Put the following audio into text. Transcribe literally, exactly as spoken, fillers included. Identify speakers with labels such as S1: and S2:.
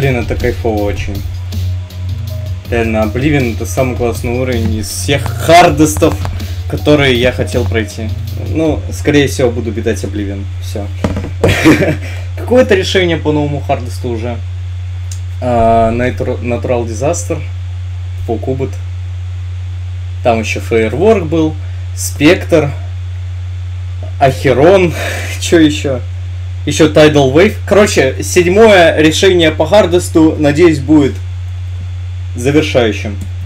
S1: Блин, это кайфово очень. Реально, Oblivion это самый классный уровень из всех хардестов, которые я хотел пройти. Ну, скорее всего, буду бедать Oblivion. Все. Какое-то решение по новому хардесту уже. Natural Disaster. Полкубот. Там еще Firework был. Спектр. Ахерон. Что еще? Еще Tidal Wave. Короче, седьмое решение по хардесту, надеюсь, будет завершающим.